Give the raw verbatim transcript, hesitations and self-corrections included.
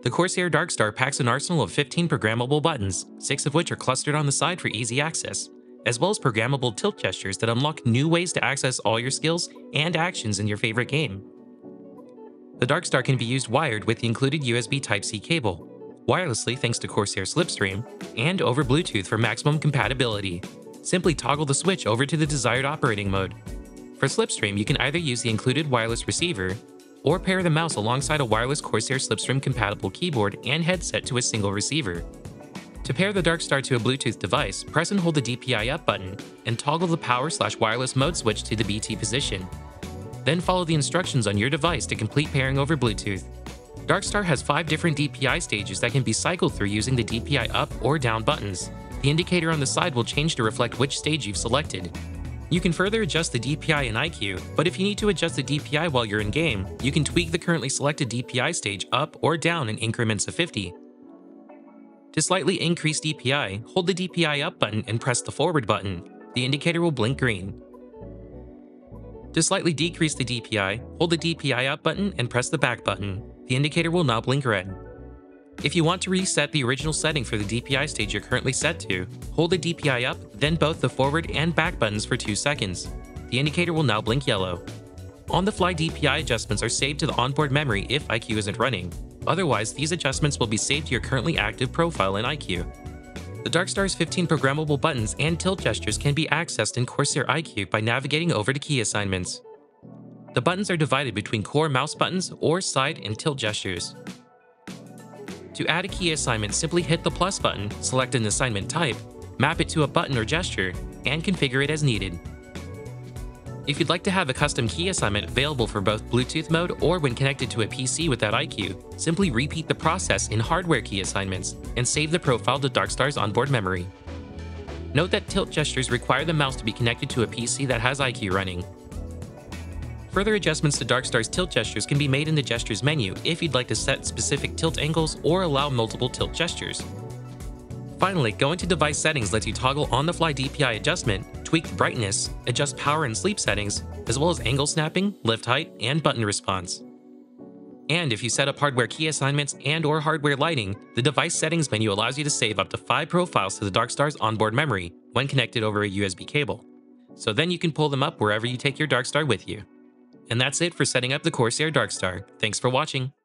The CORSAIR DARKSTAR packs an arsenal of fifteen programmable buttons, six of which are clustered on the side for easy access, as well as programmable tilt gestures that unlock new ways to access all your skills and actions in your favorite game. The DARKSTAR can be used wired with the included U S B Type C cable, wirelessly thanks to CORSAIR Slipstream, and over Bluetooth for maximum compatibility. Simply toggle the switch over to the desired operating mode. For Slipstream, you can either use the included wireless receiver, or pair the mouse alongside a wireless CORSAIR Slipstream compatible keyboard and headset to a single receiver. To pair the DARKSTAR to a Bluetooth device, press and hold the D P I up button and toggle the power slash wireless mode switch to the B T position. Then follow the instructions on your device to complete pairing over Bluetooth. DARKSTAR has five different D P I stages that can be cycled through using the D P I up or down buttons. The indicator on the side will change to reflect which stage you've selected. You can further adjust the D P I in I Q, but if you need to adjust the D P I while you're in-game, you can tweak the currently selected D P I stage up or down in increments of fifty. To slightly increase D P I, hold the D P I up button and press the forward button. The indicator will blink green. To slightly decrease the D P I, hold the D P I up button and press the back button. The indicator will now blink red. If you want to reset the original setting for the D P I stage you're currently set to, hold the D P I up, then both the forward and back buttons for two seconds. The indicator will now blink yellow. On-the-fly D P I adjustments are saved to the onboard memory if I Q isn't running. Otherwise, these adjustments will be saved to your currently active profile in I Q. The DARKSTAR's fifteen programmable buttons and tilt gestures can be accessed in CORSAIR I Q by navigating over to key assignments. The buttons are divided between core mouse buttons or side and tilt gestures. To add a key assignment, simply hit the plus button, select an assignment type, map it to a button or gesture, and configure it as needed. If you'd like to have a custom key assignment available for both Bluetooth mode or when connected to a P C without I Q, simply repeat the process in hardware key assignments and save the profile to DARKSTAR's onboard memory. Note that tilt gestures require the mouse to be connected to a P C that has I Q running. Further adjustments to DARKSTAR's tilt gestures can be made in the Gestures menu if you'd like to set specific tilt angles or allow multiple tilt gestures. Finally, going to device settings lets you toggle on-the-fly D P I adjustment, tweak the brightness, adjust power and sleep settings, as well as angle snapping, lift height, and button response. And if you set up hardware key assignments and or hardware lighting, the device settings menu allows you to save up to five profiles to the DARKSTAR's onboard memory when connected over a U S B cable. So then you can pull them up wherever you take your DARKSTAR with you. And that's it for setting up the CORSAIR DARKSTAR. Thanks for watching.